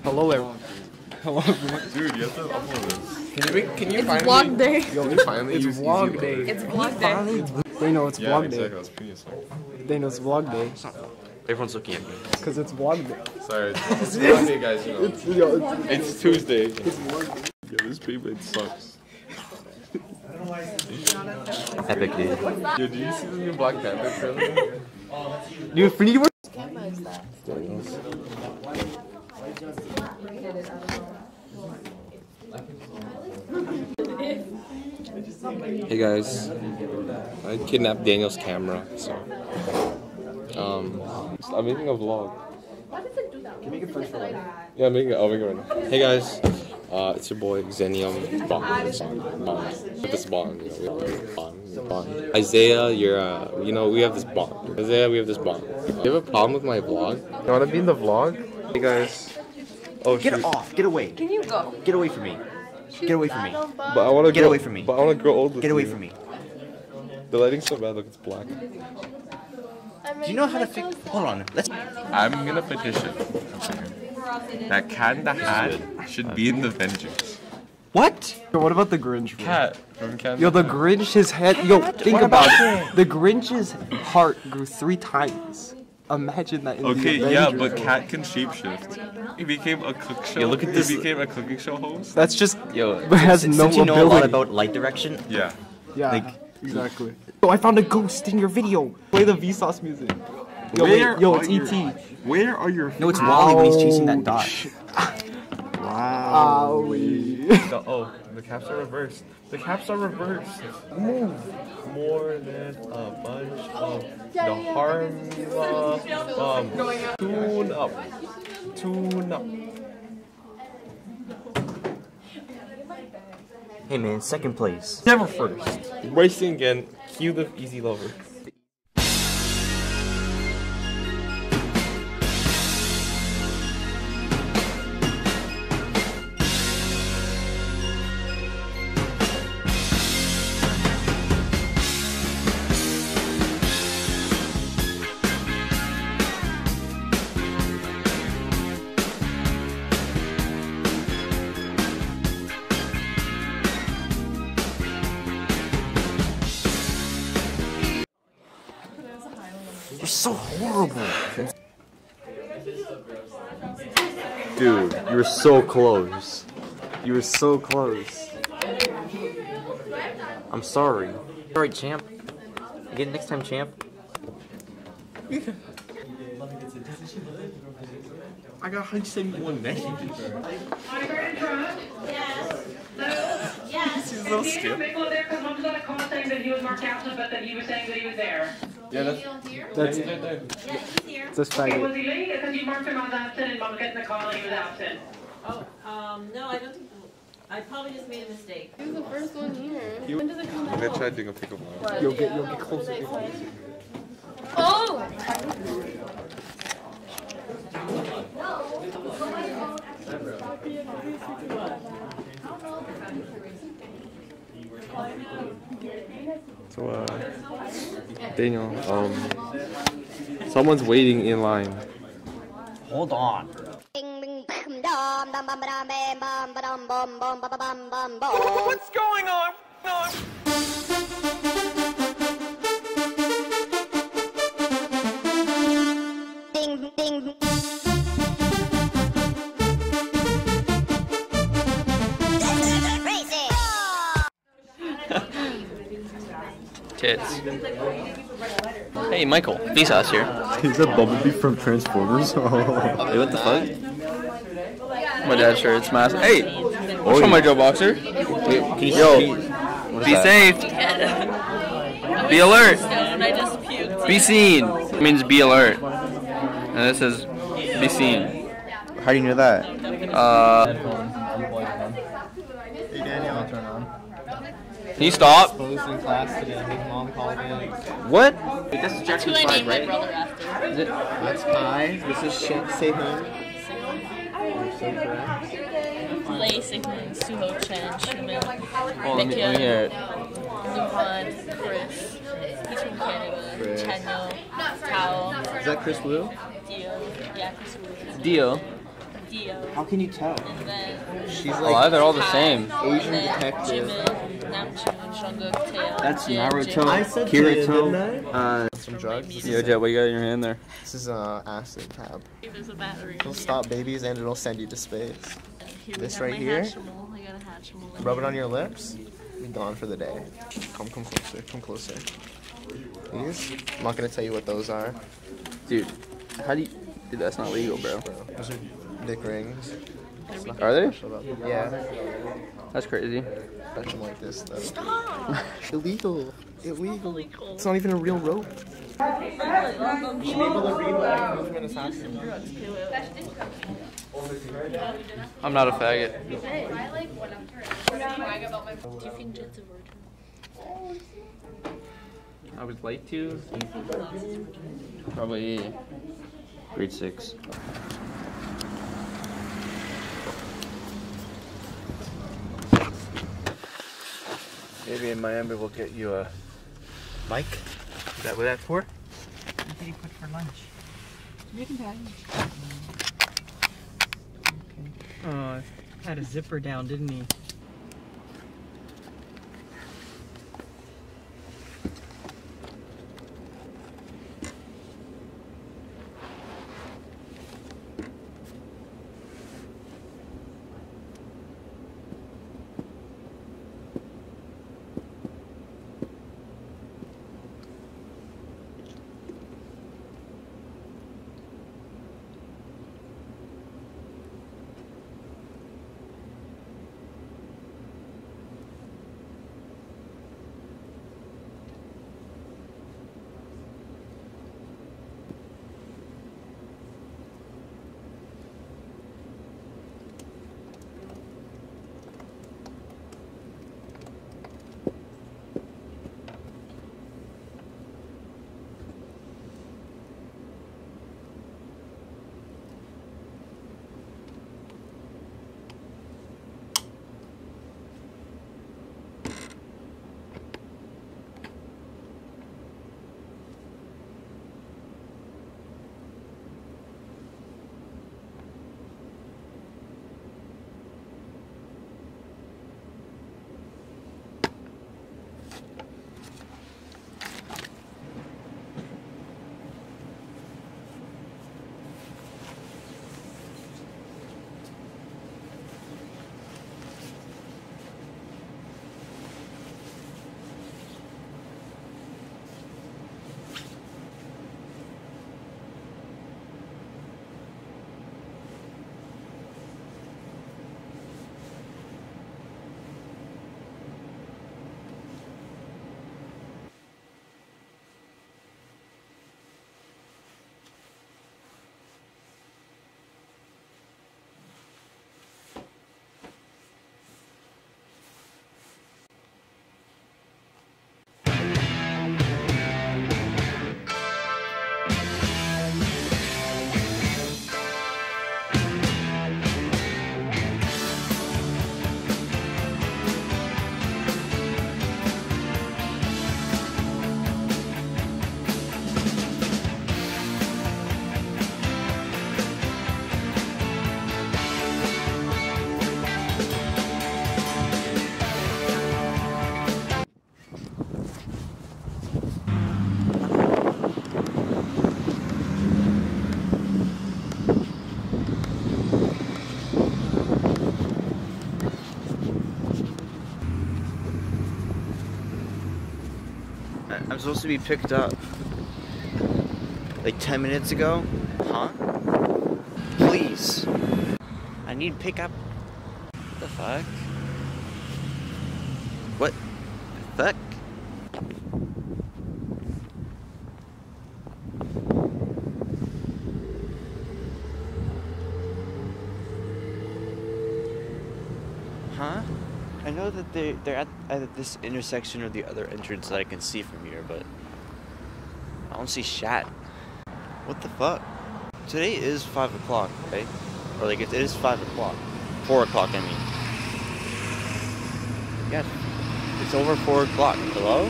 Hello, everyone. Hello, everyone. Dude, you have to upload this. Can you It's finally? vlog day. Yo, finally It's use vlog easy day. load. It's vlog day. They know it's Yeah, vlog exactly. day. That's pretty assault. They know it's vlog day. Everyone's looking at me. Because it's vlog day. Sorry, it's vlog day, guys. You know. It's Tuesday. Yeah, this paper it sucks. Epic, dude. Yo, did you see the new Black Panther trailer? Dude, Infinity War. Camera is that? Hey guys, I kidnapped Daniel's camera, so I'm making a vlog. Can you make it first for like? Yeah, I'll make it right now. Hey guys, it's your boy Xenium Bond. With this bond, you know, we have bond. Isaiah, you're we have this bond. Isaiah, we have this bond. You have a problem with my vlog? You wanna be in the vlog? Hey guys. Oh, Get off! Get away! Can you go? Get away from me! Get away from me! But I wanna Get away from me. But I wanna grow old with Get away you. from me! The lighting's so bad. Look, it's black. Do you know how to fix? Hold on. Let's. I'm gonna petition that Cat in the Hat should be in the Avengers. What? Yo, what about the Grinch? Bro? Cat from Cat. Yo, the Grinch, his head. Yo, think about it. The Grinch's heart grew 3 times. Imagine that. In Okay, the yeah, Avengers. but Cat can shapeshift. He became a cook show. Yo, look at this. He became a cooking show host. That's just. Yo, It has no since you know a lot ability. about light direction, Yeah. Yeah. like- exactly. Yo, I found a ghost in your video. Play the Vsauce music. Yo, Where yo, are it's your- ET. Where are your? no, it's Wally when he's chasing that dot. Wow. The caps are reversed. The caps are reversed. Move more than a bunch of the Harmla. Tune up. Tune up. Hey man, second place. Never first. Racing again. Cue the easy lover. You're so horrible. Dude, you were so close. You were so close. I'm sorry. Alright, champ. Again, next time, champ. I got 171 messages. Yes. He's so scared. Michael there because Mom's got a call saying that he was marked absent, but that he was saying that he was there. Yeah, that's That's Yeah, he's here. this Okay, faggot. was he late? Because you marked him as absent and Mom's getting the call and he was absent. Oh, no, I don't think. I probably just made a mistake. He was the first one here. When does it come I'm out? gonna try doing a pickup line. You'll get closer. Get closer. Oh! So, Daniel, someone's waiting in line. Hold on. What's going on? Tits. Hey, Michael. Vsauce here. Is that Bumblebee from Transformers? Hey, what the fuck? My dad's shirt. It's massive. Hey! What's from my Joe Boxer? Yo, be safe. Be alert. Be seen. It means be alert. And this says be seen. How do you know that? Can you stop? What? That's who I named my brother after. That's Kai. This is Shin. Say him. Lei Sigmund, Suho Chen, Shumin, Oh, let me hear it. Luhan, Chris, he's from Canada, Chanyo, Tao, Is that Chris Wu? Dio, yeah, Chris Wu, Dio. Dio. How can you tell? And then She's Oh, they're all the same. Asian then detective. Jimin, Namjoon, Jungkook, Taeyong. That's Jin, Naruto. I said Kirito. some drugs. Yo, Jet, what you got in your hand there? This is acid tab. There's a battery. It'll stop babies and it'll send you to space. Here This we have right my here? Hatchimal. I got a Hatchimal. Rub it on your lips. Be gone for the day. Come closer. Come closer. These? I'm not gonna tell you what those are. Dude, how do you... Dude, that's not legal, bro. Those are dick rings. Are they? Yeah. That's crazy. Touch them like this though. Stop! Illegal. Illegal. Illegal. It's not even a real rope. You should be able to read what movement is happening. I'm not a faggot. Do you think Jet's a virgin? I would like to. Probably grade 6. Maybe in Miami we'll get you a mic. Is that what that's for? What did he put for lunch? Chicken patty. Oh, had a zipper down, didn't he? I'm supposed to be picked up like 10 minutes ago. Huh? Please. I need pickup. What the fuck? What the fuck? Huh? I know that they're at either this intersection or the other entrance that I can see from here, but I don't see shat. What the fuck? Today is 5 o'clock, right? Or like it is 5 o'clock. 4 o'clock, I mean. Yes. It's over 4 o'clock. Hello?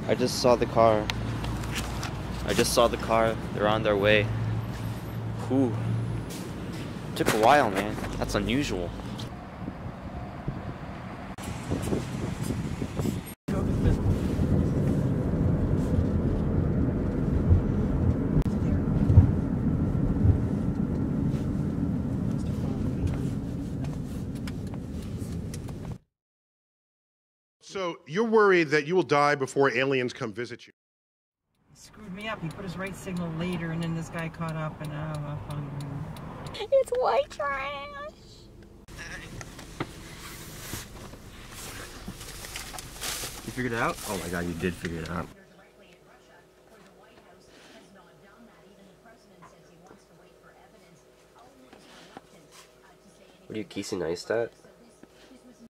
I just saw the car. They're on their way. Whew. Took a while, man. That's unusual. So you're worried that you will die before aliens come visit you? He screwed me up. He put his right signal later, and then this guy caught up, and It's white trash. You figured it out? Oh my god, you did figure it out. What are you, Casey Neistat?